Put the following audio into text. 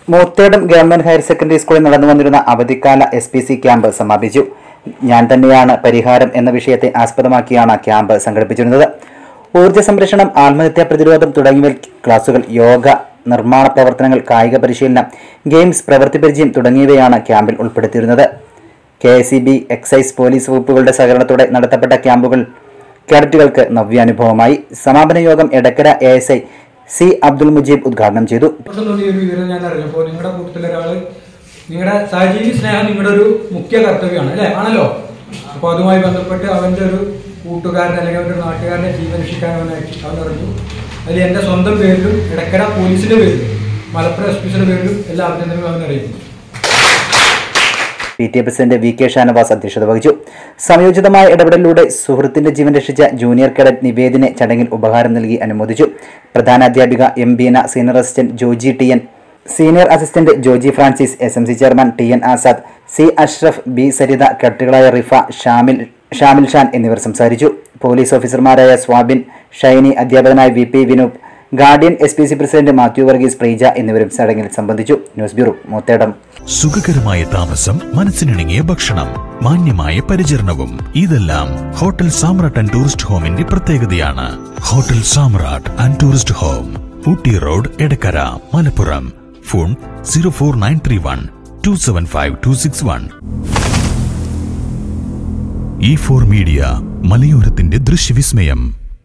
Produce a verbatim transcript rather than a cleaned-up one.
Moothedam government higher secondary സ്കൂളിൽ നടന്നു വന്നിരുന്ന അവധിക്കാല എസ് പി സി ക്യാമ്പ് സമാപിച്ചു. ഞാൻ തന്നെയാണ് പരിഹാരം എന്ന വിഷയത്തെ ആസ്പദമാക്കിയാണ് ക്യാമ്പ് സംഘടിപ്പിച്ചിരുന്നത്. ഊർജ്ജ സംരക്ഷണം, ആത്മഹത്യാ പ്രതിരോധം തുടങ്ങിയ ക്ലാസുകൾ, യോഗ, നിർമ്മാണ പ്രവർത്തനങ്ങൾ, കായിക പരിശീലനം, ഗെയിംസ്, പ്രവൃത്തി പരിചയം തുടങ്ങിയവയാണ് ക്യാമ്പിൽ ഉൾപ്പെടുത്തിയിരുന്നത്. K S E B, excise, police വകുപ്പുകളുടെ സഹകരണത്തോടെ നടത്തപ്പെട്ട ക്യാമ്പുകൾ കേഡറ്റുകൾക്ക് നവ്യാനുഭവമായി. സമാപന യോഗം Edakkara A S I C Abdul Mujeeb ഉദ്ഘാടനം ചെയ്തു. നിങ്ങളുടെ കൂട്ടത്തിലെ ഒരാള് നിങ്ങളുടെ സഹജീവി സ്നേഹം നിങ്ങളുടെ ഒരു മുഖ്യ കർത്തവ്യമാണ് അല്ലേ, ആണല്ലോ. അപ്പോൾ അതുമായി ബന്ധപ്പെട്ട് അവൻ്റെ ഒരു കൂട്ടുകാരൻ അല്ലെങ്കിൽ അവൻ്റെ നാട്ടുകാരനെ ജീവൻ രക്ഷിക്കാൻ അവൻ അവൻ അറിഞ്ഞു. അതിൽ എൻ്റെ സ്വന്തം പേരിലും എടക്കര പോലീസിന്റെ പേരിലും മലപ്പുറം എസ് പിസിന്റെ പേരിലും എല്ലാ അഭിനന്ദനങ്ങളും അവൻ അറിയിക്കുന്നു. P T A president V K Shanavas അധ്യക്ഷത വഹിച്ചു. സംയോജിതമായ ഇടപെടലിലൂടെ സുഹൃത്തിന്റെ ജീവൻ രക്ഷിച്ച ജൂനിയർ കേഡറ്റ് നിവേദിനെ ചടങ്ങിൽ ഉപഹാരം നൽകി അനുമോദിച്ചു. പ്രധാന അധ്യാപിക M Beena, senior assistant Joji T N, senior assistant Joji Francis, S M C chairman T N Azad, C Ashraf, B Saritha, കേഡറ്റുകളായ റിഫ, ഷാമിൽ ഷാമിൽ ഷാൻ എന്നിവർ സംസാരിച്ചു. പോലീസ് ഓഫീസർമാരായ സ്വാബിൻ, ഷൈനി, അധ്യാപകനായ V P Vinoop, guardian S P C president Mathew Varghese, Preeja എന്നിവരും ചടങ്ങിൽ സംബന്ധിച്ചു. News bureau, Moothedam. സുഖകരമായ താമസം, മനസ്സിനിണങ്ങിയ ഭക്ഷണം, മാന്യമായ പരിചരണവും ഇതെല്ലാം ഹോട്ടൽ സാമ്രാട്ട് ആൻഡ് ടൂറിസ്റ്റ് ഹോമിന്റെ പ്രത്യേകതയാണ്. Hotel Samrat and tourist home, Ooty road, Edakkara, Malappuram. Phone zero four nine three one two seven five two six one. E four media, മലയോരത്തിന്റെ ദൃശ്യവിസ്മയം.